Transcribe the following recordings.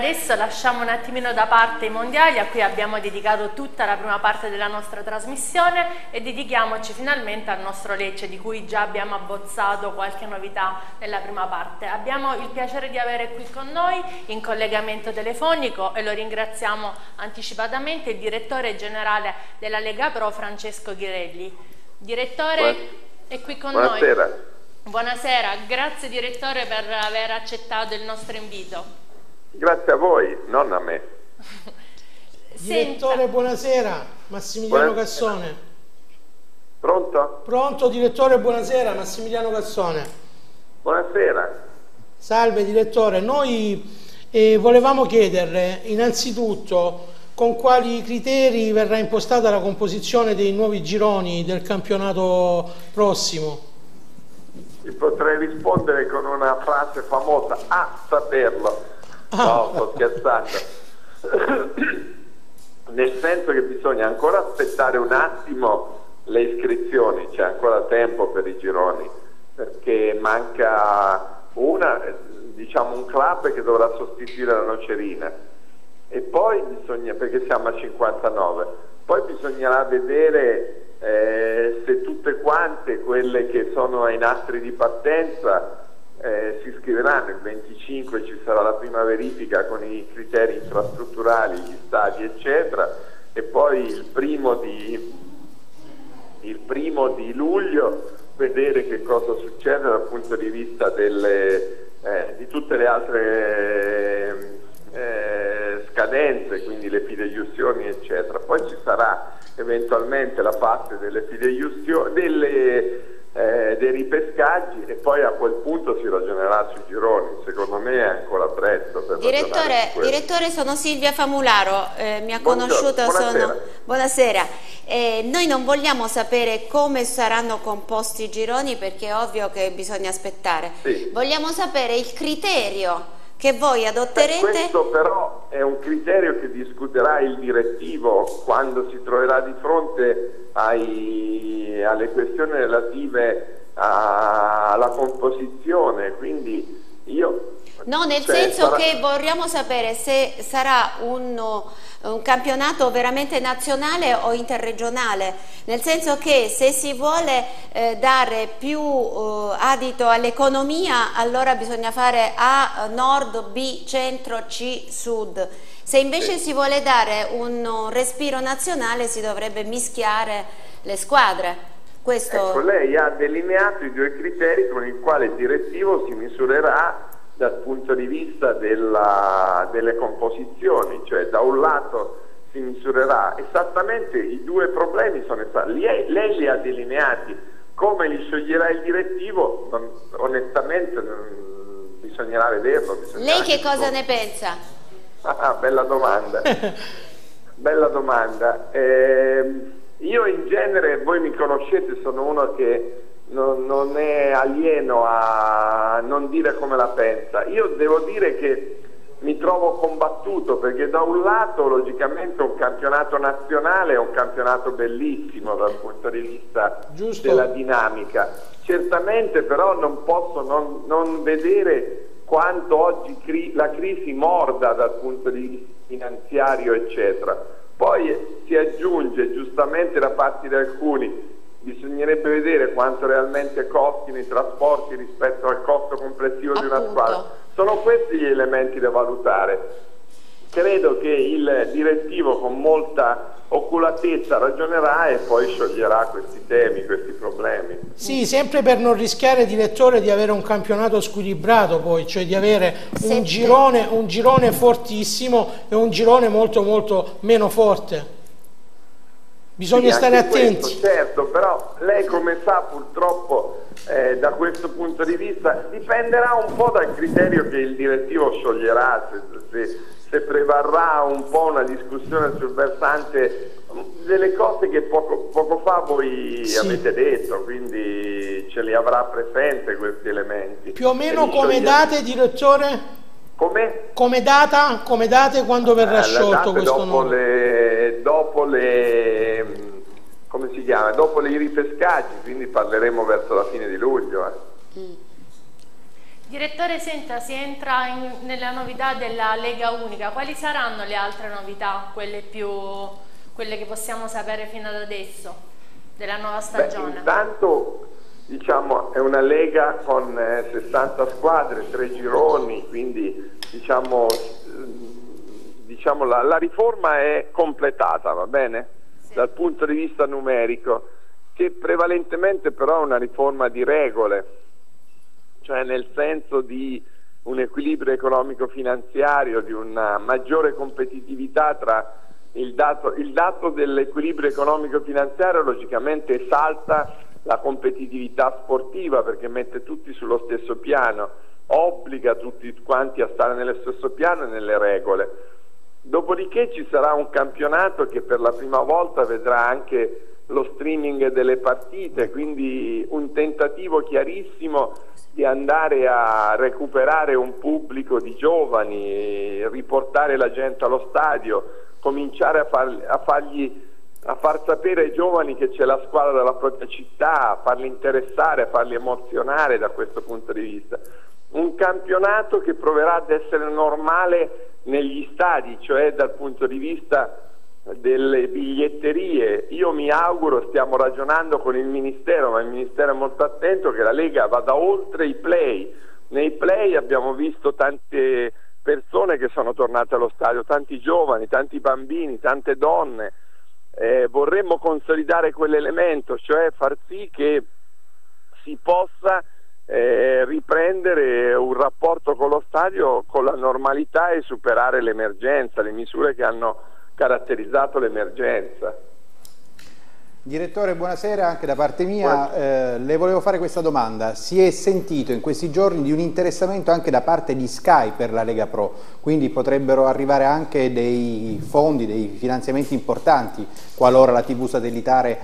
adesso lasciamo un attimino da parte i mondiali, a cui abbiamo dedicato tutta la prima parte della nostra trasmissione, e dedichiamoci finalmente al nostro Lecce, di cui già abbiamo abbozzato qualche novità nella prima parte. Abbiamo il piacere di avere qui con noi, in collegamento telefonico, e lo ringraziamo anticipatamente, il direttore generale della Lega Pro, Francesco Ghirelli. Direttore, è qui con noi. Buonasera, grazie direttore per aver accettato il nostro invito. Grazie a voi, non a me. Direttore, buonasera, Massimiliano Cassone. Pronto? Pronto direttore, buonasera, Massimiliano Cassone. Buonasera. Salve direttore, noi volevamo chiederle innanzitutto con quali criteri verrà impostata la composizione dei nuovi gironi del campionato prossimo. Ti potrei rispondere con una frase famosa, a saperlo. No, sto scherzando. Nel senso che bisogna ancora aspettare un attimo le iscrizioni, c'è ancora tempo per i gironi, perché manca un club che dovrà sostituire la Nocerina, e poi bisogna, perché siamo a 59, poi bisognerà vedere se tutte quante quelle che sono ai nastri di partenza si iscriveranno. Il 25 ci sarà la prima verifica con i criteri infrastrutturali, gli stadi eccetera, e poi il primo di luglio vedere che cosa succede dal punto di vista di tutte le altre scadenze, quindi le fideiussioni eccetera. Poi ci sarà eventualmente la parte delle fideiussioni, dei ripescaggi, e poi a quel punto si ragionerà sui gironi. Secondo me è ancora presto per Direttore, sono Silvia Famularo, mi ha conosciuto. Buonasera. Buonasera. Noi non vogliamo sapere come saranno composti i gironi, perché è ovvio che bisogna aspettare. Sì. Vogliamo sapere il criterio che voi adotterete. Questo però è un criterio che discuterà il direttivo quando si troverà di fronte alle questioni relative alla composizione, quindi senso che vorremmo sapere se sarà un campionato veramente nazionale o interregionale, nel senso che se si vuole dare più adito all'economia, allora bisogna fare A nord, B centro, C sud. Se invece si vuole dare un respiro nazionale, si dovrebbe mischiare le squadre. Ecco, lei ha delineato i due criteri con i quali il direttivo si misurerà dal punto di vista delle composizioni, cioè da un lato si misurerà esattamente i due problemi, lei li ha delineati. Come li scioglierà il direttivo onestamente bisognerà vederlo. Lei che cosa ne pensa? Bella domanda. Bella domanda. Io in genere, voi mi conoscete, sono uno che non è alieno a non dire come la pensa. Io devo dire che mi trovo combattuto, perché da un lato logicamente un campionato nazionale è un campionato bellissimo dal punto di vista della dinamica. Certamente però non posso non vedere quanto oggi la crisi morda dal punto di vista finanziario eccetera. Poi si aggiunge giustamente da parte di alcuni, bisognerebbe vedere quanto realmente costino i trasporti rispetto al costo complessivo di una squadra. Sono questi gli elementi da valutare. Credo che il direttivo con molta oculatezza ragionerà e poi scioglierà questi temi, questi problemi. Sì, sempre per non rischiare, direttore, di avere un campionato squilibrato poi, cioè di avere un girone fortissimo e un girone molto molto meno forte. Bisogna stare attenti. Questo, certo, però lei come sa purtroppo da questo punto di vista dipenderà un po' dal criterio che il direttivo scioglierà, se prevarrà un po' una discussione sul versante delle cose che poco fa voi avete detto, quindi ce li avrà presente questi elementi. Più o meno come date, direttore? Come? Come date quando verrà sciolto questo nome? Dopo come si chiama? Dopo i ripescaggi, quindi parleremo verso la fine di luglio. Direttore, senta, si entra nella novità della Lega Unica. Quali saranno le altre novità, quelle che possiamo sapere fino ad adesso, della nuova stagione? Intanto, diciamo, è una Lega con 60 squadre, 3 gironi, quindi diciamo la riforma è completata, va bene? Sì. Dal punto di vista numerico, che prevalentemente però è una riforma di regole, cioè nel senso di un equilibrio economico-finanziario, di una maggiore competitività tra il dato dell'equilibrio economico-finanziario logicamente esalta la competitività sportiva perché mette tutti sullo stesso piano, obbliga tutti quanti a stare nello stesso piano e nelle regole. Dopodiché ci sarà un campionato che per la prima volta vedrà anche lo streaming delle partite, quindi un tentativo chiarissimo di andare a recuperare un pubblico di giovani, riportare la gente allo stadio, cominciare a far sapere ai giovani che c'è la squadra della propria città, a farli interessare, a farli emozionare da questo punto di vista. Un campionato che proverà ad essere normale negli stadi, cioè dal punto di vista delle biglietterie. Io mi auguro, stiamo ragionando con il Ministero, ma il Ministero è molto attento, che la Lega vada oltre i play. Nei play abbiamo visto tante persone che sono tornate allo stadio, tanti giovani, tanti bambini, tante donne. Vorremmo consolidare quell'elemento, cioè far sì che si possa riprendere un rapporto con lo stadio con la normalità e superare l'emergenza, le misure che hanno caratterizzato l'emergenza. Direttore, buonasera anche da parte mia. Le volevo fare questa domanda. Si è sentito in questi giorni di un interessamento anche da parte di Sky per la Lega Pro, quindi potrebbero arrivare anche dei fondi, dei finanziamenti importanti qualora la TV satellitare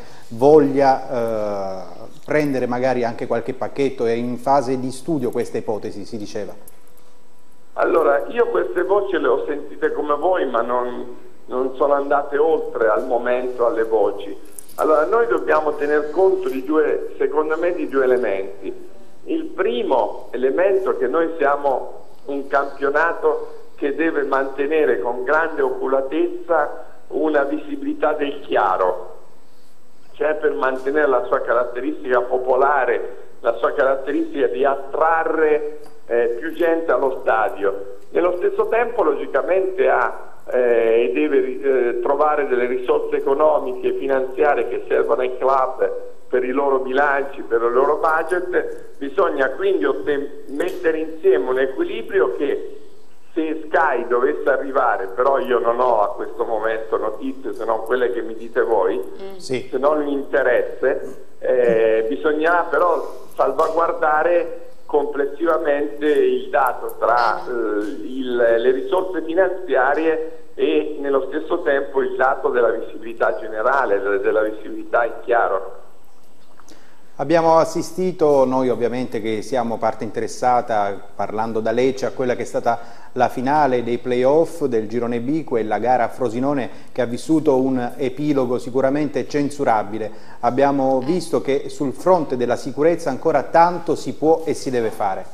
voglia prendere magari anche qualche pacchetto. È in fase di studio questa ipotesi, si diceva. Allora, io queste voci le ho sentite come voi, ma non sono andate oltre al momento alle voci. Allora, noi dobbiamo tener conto secondo me, di due elementi. Il primo elemento è che noi siamo un campionato che deve mantenere con grande oculatezza una visibilità del chiaro, cioè per mantenere la sua caratteristica popolare, la sua caratteristica di attrarre più gente allo stadio. Nello stesso tempo, logicamente, deve trovare delle risorse economiche e finanziarie che servono ai club per i loro bilanci, per il loro budget. Bisogna quindi mettere insieme un equilibrio che, se Sky dovesse arrivare, però io non ho a questo momento notizie se non quelle che mi dite voi, se non un interesse, bisognerà però salvaguardare complessivamente il dato tra le risorse finanziarie e nello stesso tempo il dato della visibilità generale, della visibilità in chiaro. Abbiamo assistito, noi ovviamente che siamo parte interessata, parlando da Lecce, a quella che è stata la finale dei playoff del Girone B, quella gara a Frosinone che ha vissuto un epilogo sicuramente censurabile. Abbiamo visto che sul fronte della sicurezza ancora tanto si può e si deve fare.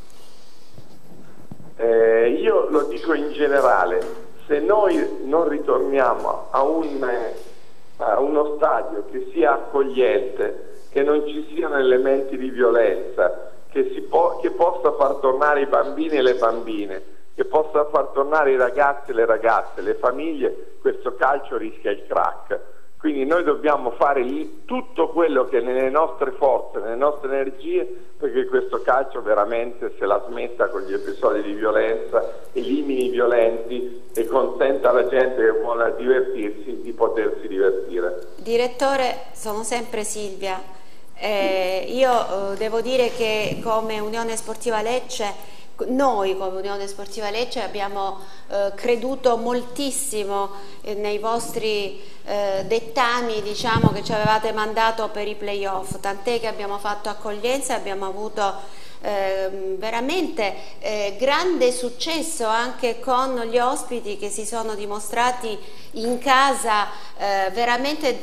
Io lo dico in generale, se noi non ritorniamo a uno stadio che sia accogliente, che non ci siano elementi di violenza, che possa far tornare i bambini e le bambine, che possa far tornare i ragazzi e le ragazze, le famiglie, questo calcio rischia il crack. Quindi noi dobbiamo fare tutto quello che è nelle nostre forze, nelle nostre energie, perché questo calcio veramente se la smetta con gli episodi di violenza, elimini i violenti e consenta alla gente che vuole divertirsi di potersi divertire. Direttore, sono sempre Silvia. Io devo dire che come Unione Sportiva Lecce, noi come Unione Sportiva Lecce abbiamo creduto moltissimo nei vostri dettami, diciamo, che ci avevate mandato per i playoff, tant'è che abbiamo fatto accoglienza e abbiamo avuto veramente grande successo anche con gli ospiti che si sono dimostrati in casa veramente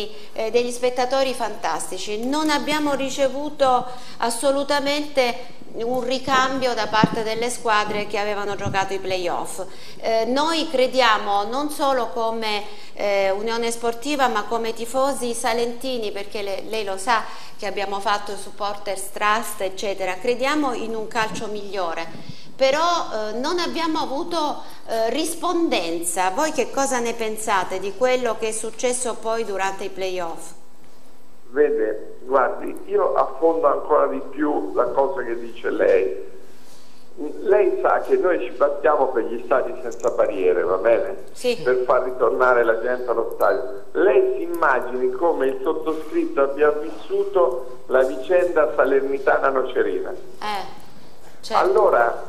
degli spettatori fantastici. Non abbiamo ricevuto assolutamente un ricambio da parte delle squadre che avevano giocato i playoff. Noi crediamo non solo come Unione Sportiva ma come tifosi salentini, perché lei lo sa che abbiamo fatto Supporters Trust eccetera, crediamo in un calcio migliore, però non abbiamo avuto rispondenza. Voi che cosa ne pensate di quello che è successo poi durante i playoff? Vede, guardi, io affondo ancora di più la cosa che dice lei. Lei sa che noi ci battiamo per gli stadi senza barriere, va bene? Sì. Per far ritornare la gente allo stadio. Lei si immagini come il sottoscritto abbia vissuto la vicenda salernitana-nocerina. Certo. Allora,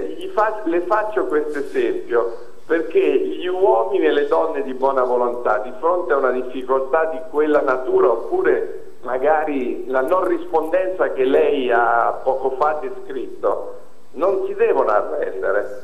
le faccio questo esempio perché gli uomini e le donne di buona volontà, di fronte a una difficoltà di quella natura, oppure magari la non rispondenza che lei ha poco fa descritto, non si devono arrendere,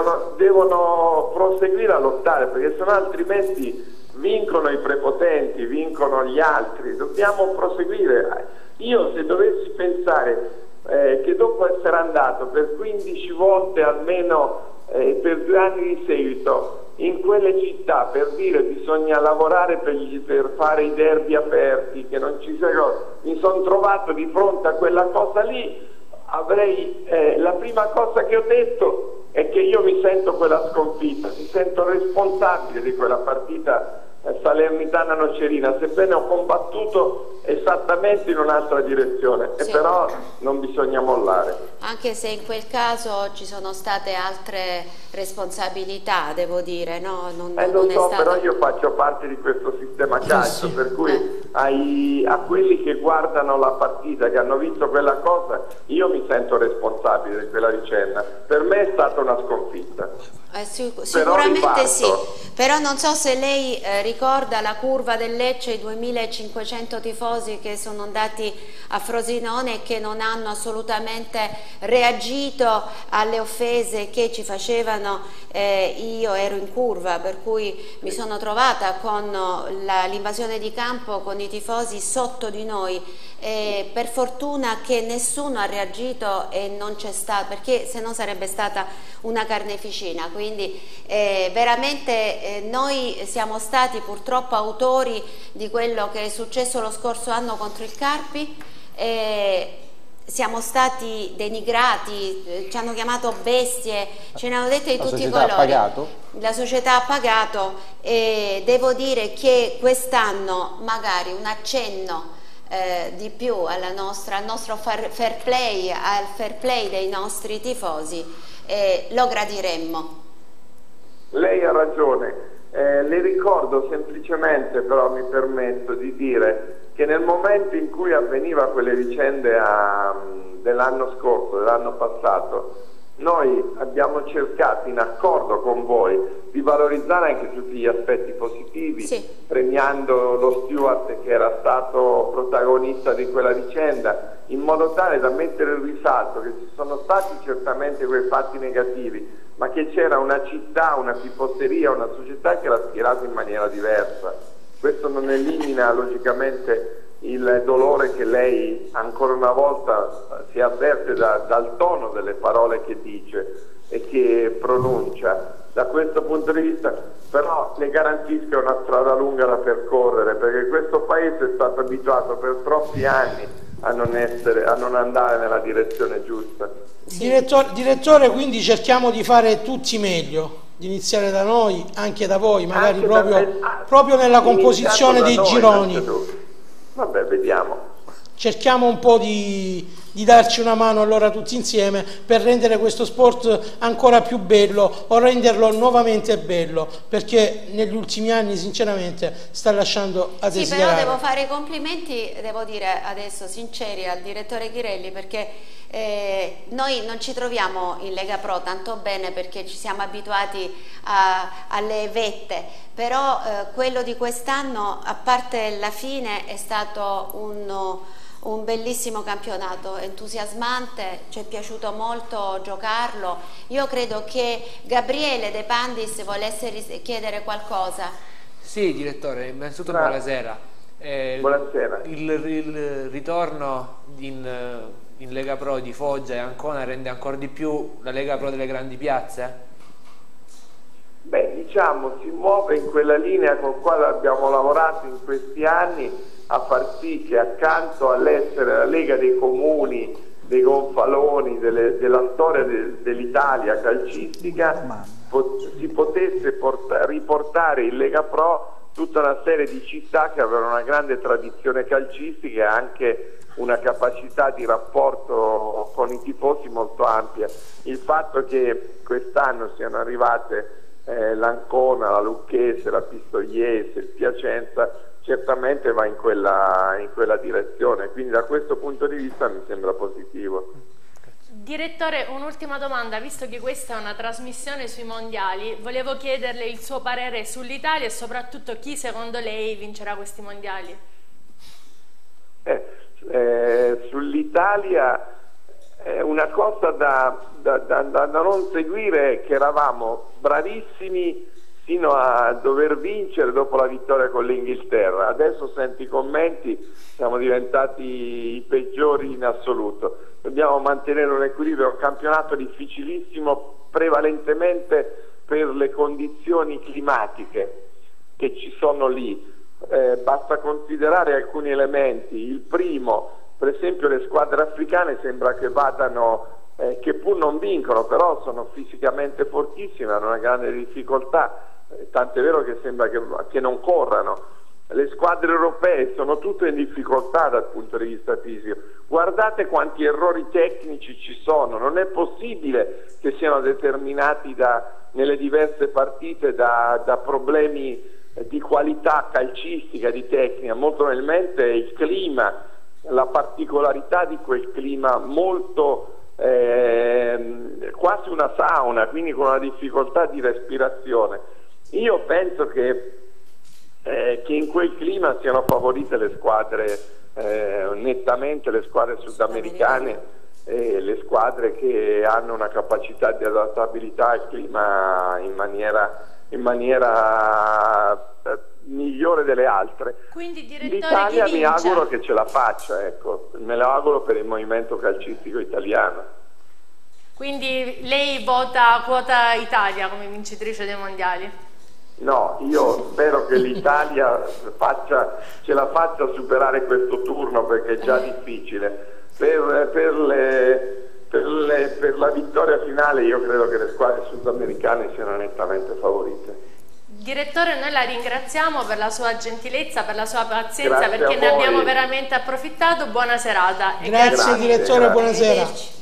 devono proseguire a lottare, perché sennò altrimenti vincono i prepotenti, vincono gli altri. Dobbiamo proseguire. Io se dovessi pensare che dopo essere andato per 15 volte almeno per 2 anni di seguito in quelle città per dire bisogna lavorare per fare i derby aperti, che non ci sia cosa, mi sono trovato di fronte a quella cosa lì, avrei la prima cosa che ho detto è che io mi sento quella sconfitta, mi sento responsabile di quella partita salernitana-nocerina, sebbene ho combattuto esattamente in un'altra direzione, sì. E però non bisogna mollare. Anche se in quel caso ci sono state altre responsabilità, devo dire, no? Non lo so, stato... però io faccio parte di questo sistema calcio, sì. Per cui a quelli che guardano la partita, che hanno visto quella cosa, io mi sento responsabile di quella vicenda. Per me è stata una sconfitta. Sicuramente sì, però non so se lei ricorda la curva del Lecce, i 2500 tifosi che sono andati a Frosinone e che non hanno assolutamente reagito alle offese che ci facevano. Io ero in curva, per cui mi sono trovata con l'invasione di campo, con i tifosi sotto di noi, e per fortuna che nessuno ha reagito e non c'è stato, perché se no sarebbe stata una carneficina. Quindi veramente noi siamo stati purtroppo autori di quello che è successo lo scorso anno contro il Carpi. Siamo stati denigrati, ci hanno chiamato bestie, ce ne hanno dette di tutti i colori. La società ha pagato e devo dire che quest'anno magari un accenno di più al nostro fair play, al fair play dei nostri tifosi, lo gradiremmo. Lei ha ragione, le ricordo semplicemente, però mi permetto di dire che nel momento in cui avveniva quelle vicende dell'anno scorso, dell'anno passato, noi abbiamo cercato in accordo con voi di valorizzare anche tutti gli aspetti positivi, sì. Premiando lo steward che era stato protagonista di quella vicenda, in modo tale da mettere il risalto che ci sono stati certamente quei fatti negativi, ma che c'era una città, una tifoseria, una società che era schierata in maniera diversa. Questo non elimina logicamente il dolore che lei ancora una volta si avverte dal tono delle parole che dice e che pronuncia. Da questo punto di vista però le garantisco una strada lunga da percorrere, perché questo paese è stato abituato per troppi anni a non andare nella direzione giusta. Direttore, quindi cerchiamo di fare tutti meglio, di iniziare da noi, anche da voi, magari proprio nella composizione dei gironi. Vabbè, vediamo. Cerchiamo un po' di darci una mano allora tutti insieme per rendere questo sport ancora più bello, o renderlo nuovamente bello, perché negli ultimi anni sinceramente sta lasciando a desiderare. Sì, però devo fare i complimenti, devo dire adesso sinceri, al direttore Ghirelli, perché noi non ci troviamo in Lega Pro tanto bene perché ci siamo abituati alle vette, però quello di quest'anno, a parte la fine, è stato un bellissimo campionato, entusiasmante, ci è piaciuto molto giocarlo. Io credo che Gabriele De Pandis volesse chiedere qualcosa. Sì, direttore, innanzitutto buonasera. Buonasera. Il ritorno in Lega Pro di Foggia e Ancona rende ancora di più la Lega Pro delle grandi piazze? Beh, diciamo, si muove in quella linea con la quale abbiamo lavorato in questi anni, a far sì che accanto all'essere la Lega dei comuni, dei gonfaloni, della storia dell'Italia calcistica, si potesse riportare in Lega Pro tutta una serie di città che avevano una grande tradizione calcistica e anche una capacità di rapporto con i tifosi molto ampia. Il fatto che quest'anno siano arrivate l'Ancona, la Lucchese, la Pistoiese, il Piacenza, certamente va in quella direzione, quindi da questo punto di vista mi sembra positivo. Direttore, un'ultima domanda, visto che questa è una trasmissione sui mondiali, volevo chiederle il suo parere sull'Italia e soprattutto chi secondo lei vincerà questi mondiali. Sull'Italia una cosa da non seguire è che eravamo bravissimi fino a dover vincere dopo la vittoria con l'Inghilterra. Adesso sento i commenti, siamo diventati i peggiori in assoluto. Dobbiamo mantenere un equilibrio, è un campionato difficilissimo prevalentemente per le condizioni climatiche che ci sono lì. Basta considerare alcuni elementi. Il primo, per esempio, le squadre africane sembra che vadano, che pur non vincono, però sono fisicamente fortissime, hanno una grande difficoltà, tant'è vero che sembra che non corrano. Le squadre europee sono tutte in difficoltà dal punto di vista fisico. Guardate quanti errori tecnici ci sono, non è possibile che siano determinati nelle diverse partite da problemi di qualità calcistica, di tecnica. Molto probabilmente il clima, la particolarità di quel clima molto quasi una sauna, quindi con una difficoltà di respirazione. Io penso che in quel clima siano favorite le squadre, nettamente le squadre sudamericane, le squadre che hanno una capacità di adattabilità al clima in maniera migliore delle altre. Quindi, direttore, l'Italia chi mi vince? auguro che ce la faccia, ecco, me lo auguro per il movimento calcistico italiano. Quindi lei vota quota Italia come vincitrice dei mondiali? No, io spero che l'Italia ce la faccia superare questo turno, perché è già difficile. Per la vittoria finale io credo che le squadre sudamericane siano nettamente favorite. Direttore, noi la ringraziamo per la sua gentilezza, per la sua pazienza, Grazie perché a ne voi. abbiamo veramente approfittato. Buona serata. E Grazie direttore, buonasera. Arrivederci.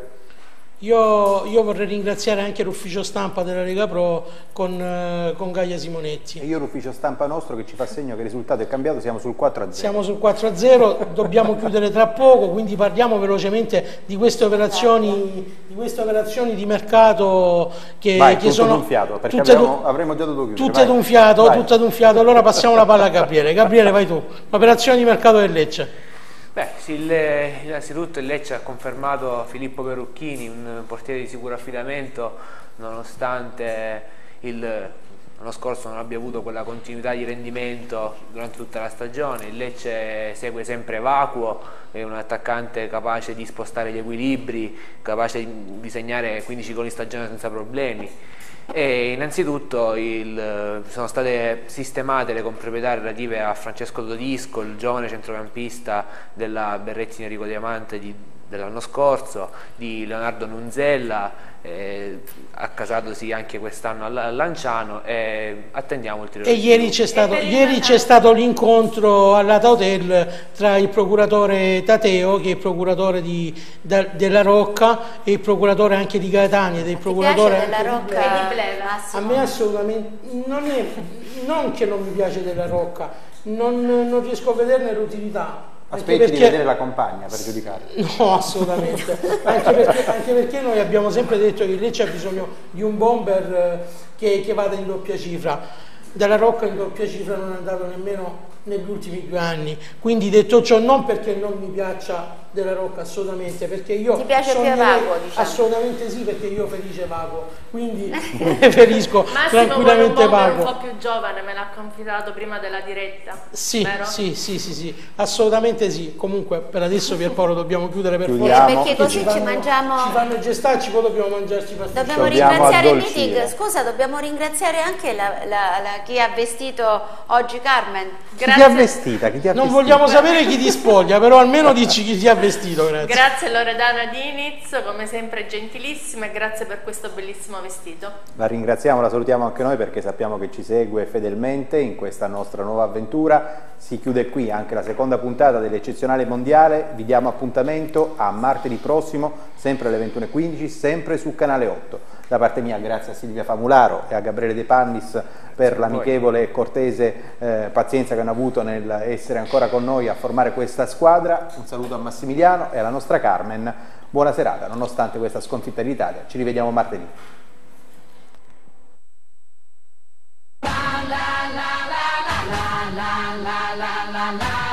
Io vorrei ringraziare anche l'ufficio stampa della Lega Pro con Gaia Simonetti. E io l'ufficio stampa nostro che ci fa segno che il risultato è cambiato, siamo sul 4-0. Siamo sul 4-0, dobbiamo chiudere tra poco, quindi parliamo velocemente di queste operazioni di mercato che, Vai, che tutto sono d'un fiato, perché tutte avremmo già dovuto chiudere. tutte d'un fiato, tutte d'un fiato. Allora passiamo la palla a Gabriele. Gabriele, vai tu. L'operazione di mercato del Lecce. Beh, sì, innanzitutto il Lecce ha confermato Filippo Perucchini, un portiere di sicuro affidamento, nonostante l'anno scorso non abbia avuto quella continuità di rendimento durante tutta la stagione. Il Lecce segue sempre vacuo, è un attaccante capace di spostare gli equilibri, capace di segnare 15 gol in stagione senza problemi. E innanzitutto sono state sistemate le comproprietà relative a Francesco Todisco, il giovane centrocampista della Berrettini Enrico Diamante dell'anno scorso, di Leonardo Nunzella, accasatosi anche quest'anno a Lanciano, e attendiamo ulteriori. E ieri c'è stato l'incontro all'Ata Hotel tra il procuratore Tateo, che è il procuratore della Rocca, e il procuratore anche di Catania, del procuratore Della Rocca di Bleva. A me assolutamente non che non mi piace della Rocca, non riesco a vederne l'utilità. Aspetti di vedere la compagna per giudicare. No, assolutamente. anche perché noi abbiamo sempre detto che il Lecce ha bisogno di un bomber che vada in doppia cifra. Della Rocca in doppia cifra non è andato nemmeno negli ultimi 2 anni. Quindi, detto ciò, non perché non mi piaccia della Rocca, assolutamente, perché io ti piace più Evacuo, diciamo? Assolutamente sì, perché io felice Evacuo, quindi preferisco tranquillamente Evacuo. Evacuo. Un po' più giovane, me l'ha confidato prima della diretta. Sì, vero? sì, assolutamente sì. Comunque per adesso Pierpaolo dobbiamo chiudere per Chiudiamo. forza. Perché così ci mangiamo... Ci fanno gestarci, poi dobbiamo mangiarci per Dobbiamo ringraziare il meeting, scusa, dobbiamo ringraziare anche chi ha vestito oggi Carmen. Chi ti ha vestita? Non vogliamo sapere chi ti spoglia, però almeno dici chi ti ha vestito, grazie. Grazie Loredana Diniz, come sempre gentilissima, e grazie per questo bellissimo vestito. La ringraziamo, la salutiamo anche noi perché sappiamo che ci segue fedelmente in questa nostra nuova avventura. Si chiude qui anche la seconda puntata dell'eccezionale mondiale. Vi diamo appuntamento a martedì prossimo, sempre alle 21:15, sempre su Canale 8. Da parte mia grazie a Silvia Famularo e a Gabriele De Pannis per l'amichevole e cortese pazienza che hanno avuto nel essere ancora con noi a formare questa squadra. Un saluto a Massimiliano e alla nostra Carmen. Buona serata, nonostante questa sconfitta d'Italia. Ci rivediamo martedì. La la la la la la la la la la.